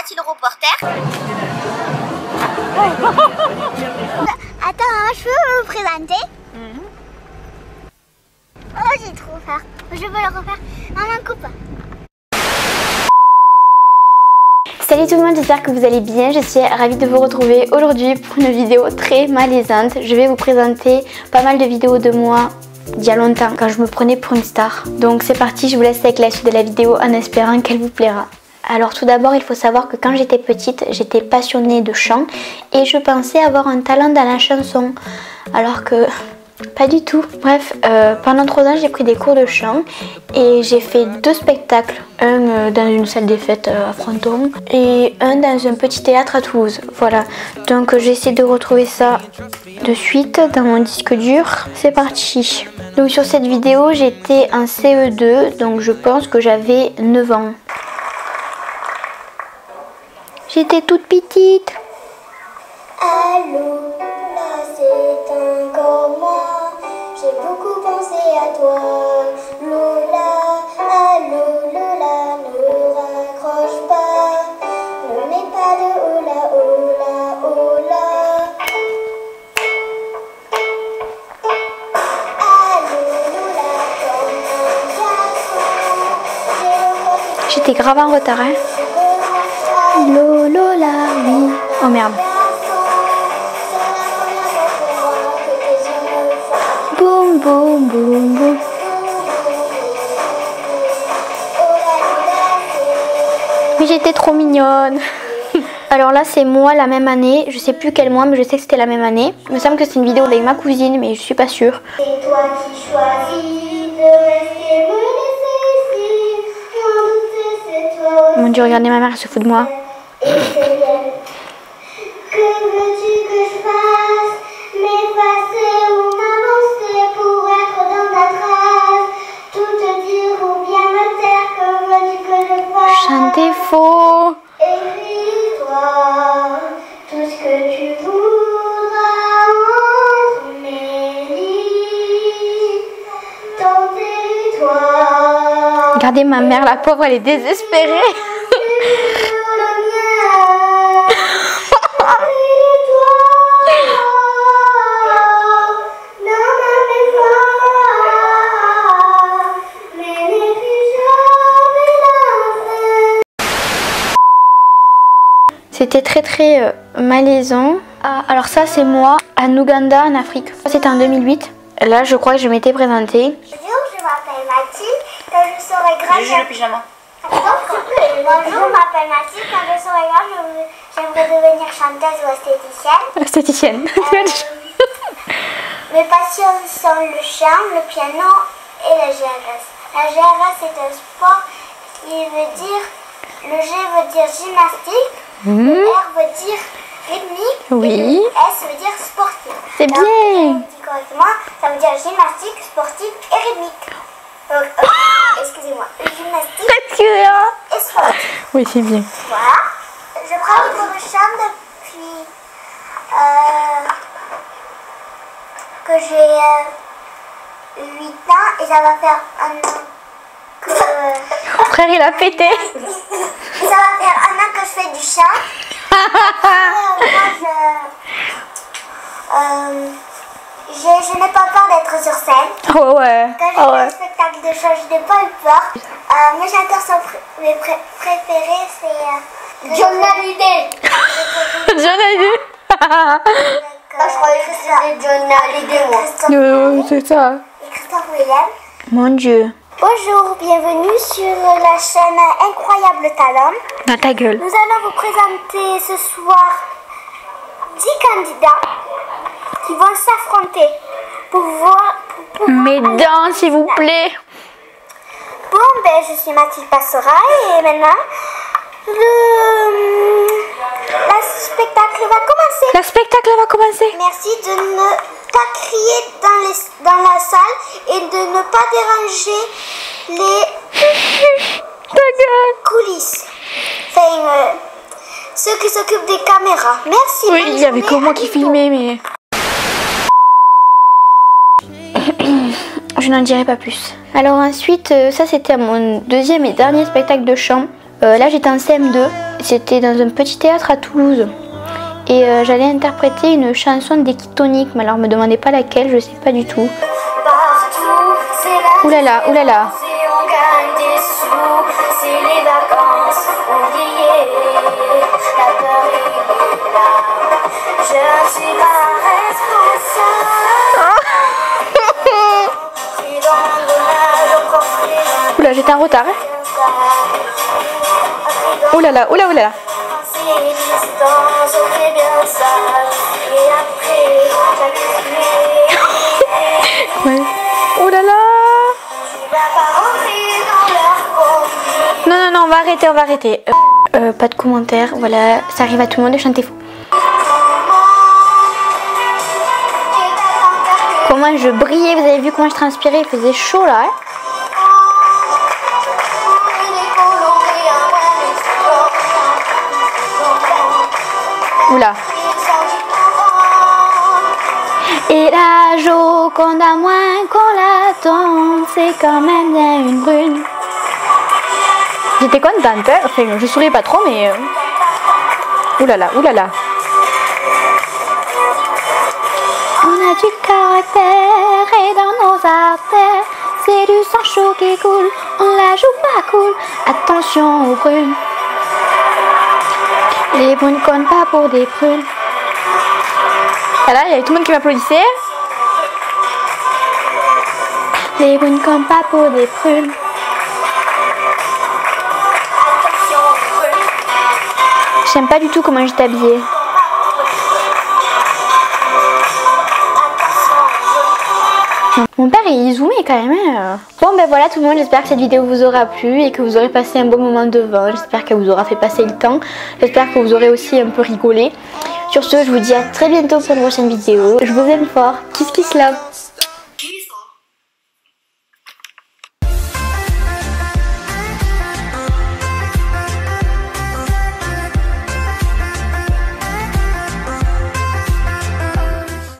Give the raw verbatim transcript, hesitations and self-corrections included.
Mathilde Reporter. Attends, je peux me présenter? mm-hmm. Oh, j'ai trop peur. Je veux le refaire. Maman, coupe. Salut tout le monde, j'espère que vous allez bien. Je suis ravie de vous retrouver aujourd'hui pour une vidéo très malaisante. Je vais vous présenter pas mal de vidéos de moi d'il y a longtemps, quand je me prenais pour une star. Donc c'est parti, je vous laisse avec la suite de la vidéo en espérant qu'elle vous plaira. Alors tout d'abord, il faut savoir que quand j'étais petite, j'étais passionnée de chant et je pensais avoir un talent dans la chanson. Alors que pas du tout. Bref, euh, pendant trois ans, j'ai pris des cours de chant et j'ai fait deux spectacles. Un euh, dans une salle des fêtes euh, à Fronton et un dans un petit théâtre à Toulouse. Voilà. Donc euh, j'essaie de retrouver ça de suite dans mon disque dur. C'est parti. Donc sur cette vidéo, j'étais en C E deux, donc je pense que j'avais neuf ans. J'étais toute petite. Allô, là c'est encore moi. J'ai beaucoup pensé à toi. Lola, allô, Lola, ne raccroche pas. Ne mets pas de oula, oula, oula. Allô, Lola, comme un garçon. J'étais grave en retard, hein. Lolo là, oui. Oh merde. Boum boum boum boum. Mais j'étais trop mignonne. Alors là c'est moi la même année. Je sais plus quel mois, mais je sais que c'était la même année. Il me semble que c'est une vidéo avec ma cousine, mais je suis pas sûre. C'est toi qui choisis de rester me laisser ici. Mon doute, c'est toi. Mon Dieu, regardez ma mère, elle se fout de moi. Et c'est bien. Que veux-tu que je fasse? M'effacer ou m'avancer pour être dans ta trace? Tout te dire ou bien me taire? Que veux-tu que je fasse? Chantez faux. Écris-toi tout ce que tu voudras entre mes lits. Ton territoire. Regardez ma mère, la pauvre, elle est désespérée. C'était très très euh, malaisant. Ah, alors ça c'est moi en Ouganda en Afrique. C'était en deux mille huit. Là je crois que je m'étais présentée. Bonjour, je m'appelle Mathilde. Quand je serai grande... J'ai le pyjama. Bonjour, je m'appelle Mathilde. Quand je serai grande, j'aimerais devenir chanteuse ou esthéticienne. Esthéticienne. Euh, mes passions sont le chant, le piano et la G R S. La G R S c'est un sport qui veut dire... Le G veut dire gymnastique. Mmh. Le R veut dire rythmique. Oui. Et le S veut dire sportif. C'est bien. Si on dit correctement, ça veut dire gymnastique, sportif et rythmique. Euh, euh, Excusez-moi. Gymnastique et sportif. Oui, c'est bien. Voilà. Je prends le cours de chant depuis euh, que j'ai euh, huit ans et ça va faire un an que... Mon frère, il a pété. Ça va faire un an que je fais du chant. Après, moi, je, euh, je, je n'ai pas peur d'être sur scène. Oh ouais. Quand j'ai Oh fait ouais. un spectacle de chant, je n'ai pas eu peur. Euh, mes chanteurs sont pr mes pré préférés, c'est euh, John Hallyday. John Hallyday. Ah, je croyais que c'était John Hallyday, moi. Oui, c'est ça. Et Christophe Willem. Mon Dieu. Bonjour, bienvenue sur la chaîne Incroyable Talent. Dans ta gueule. Nous allons vous présenter ce soir dix candidats qui vont s'affronter pour voir... Pour, pour Mes dents, s'il vous plaît. Bon, ben je suis Mathilde Passera et maintenant le, le spectacle va commencer. Le spectacle va commencer. Merci de ne pas crier dans, les, dans la salle et de ne pas déranger les Ta gueule. coulisses. Enfin, euh, ceux qui s'occupent des caméras. Merci. Oui, il y avait que moi qui filmais, mais... Je n'en dirai pas plus. Alors ensuite, euh, ça c'était mon deuxième et dernier spectacle de chant. Euh, là j'étais en C M deux, c'était dans un petit théâtre à Toulouse. Et euh, j'allais interpréter une chanson d'Ekitonic, mais alors me demandez pas laquelle, je sais pas du tout. Oulala, oulala. Oula, j'étais en retard. Hein. Oulala, oula, oulala. Ouais. Oulala. Non, non, non, on va arrêter, on va arrêter. Euh, euh, pas de commentaires, voilà, ça arrive à tout le monde de chanter faux. Comment je brillais, vous avez vu comment je transpirais, il faisait chaud là. Hein. Oula. Et la Joconde à moins qu'on l'attende, c'est quand même bien une brune. J'étais contente, hein. Enfin je souriais pas trop mais... Euh... Oulala, oulala. On a du caractère et dans nos artères, c'est du sang chaud qui coule, on la joue pas cool, attention aux brunes. Les brunes comptent pas pour des prunes. Voilà, il y avait tout le monde qui m'applaudissait. Les brunes comptent pas pour des prunes. J'aime pas du tout comment j'étais habillée. Mon père il zoomait quand même. Hein. Bon ben voilà tout le monde, j'espère que cette vidéo vous aura plu et que vous aurez passé un bon moment devant. J'espère qu'elle vous aura fait passer le temps. J'espère que vous aurez aussi un peu rigolé. Sur ce, je vous dis à très bientôt pour une prochaine vidéo. Je vous aime fort. Kiss kiss love.